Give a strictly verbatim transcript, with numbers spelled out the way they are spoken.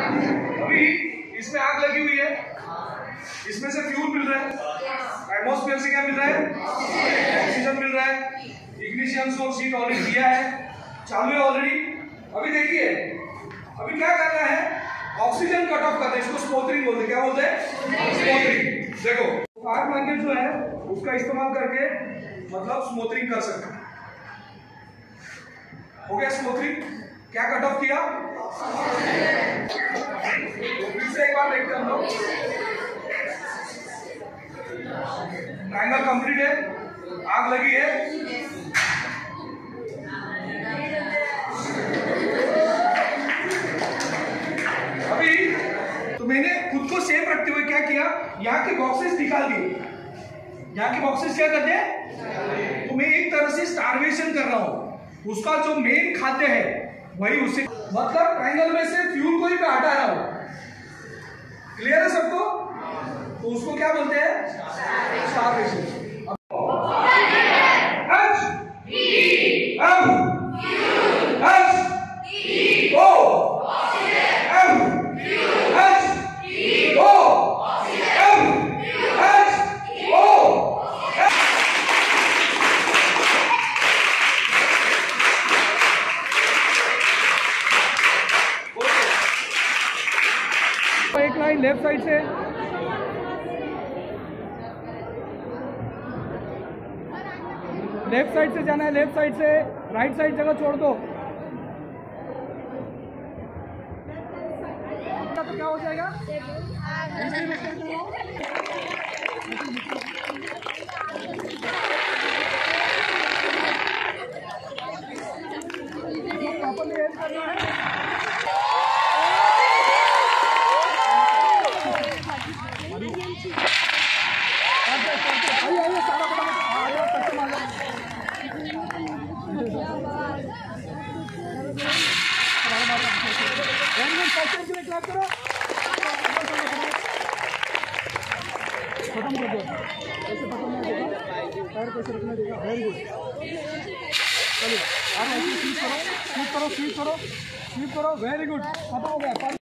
अभी इसमें आग लगी हुई है, इसमें से फ्यूल मिल रहा है, एटमॉस्फेयर से क्या मिल रहा है, ऑक्सीजन मिल रहा है। इग्निशन सोर्स हीट ऑलरेडी दिया है, चालू है ऑलरेडी। अभी देखिए अभी क्या करना है, ऑक्सीजन कट ऑफ करना है, इसको स्मोथरिंग बोलते हैं। क्या बोलते हैं? स्मोथरिंग। देखो फायर ब्लैंकेट जो है उसका इस्तेमाल करके मतलब स्मोथरिंग कर सकते हैं। हो गया स्मोथरिंग। क्या कट ऑफ किया? फिर से एक बार देखते हैं हम लोग। ट्रायंगल कंप्लीट है, आग लगी है, अभी तो मैंने खुद को सेफ रखते हुए क्या किया, यहाँ के बॉक्सेस निकाल दिए। यहाँ के बॉक्सेस क्या करते हैं, तो मैं एक तरह से स्टारवेशन कर रहा हूं, उसका जो मेन खाद्य है वही उससे, मतलब ट्रायंगल में से फ्यूल को ही मैं हटा रहा हूं। क्लियर है सबको? तो उसको क्या बोलते हैं? स्टारवेशन। एक लाइन लेफ्ट साइड से, लेफ्ट साइड से जाना है, लेफ्ट साइड से, राइट साइड जगह छोड़ दो। तो क्या हो जाएगा? प्रॉपर्ली एड करना है। खत्म कर दो, ऐसे खत्म नहीं होगा, पैर कैसे रखना देगा। वेरी गुड, चलिए आप ऐसे स्वीप करो, स्वीप करो, स्वीप करो, स्वीप करो, वेरी गुड, खत्म हो गया।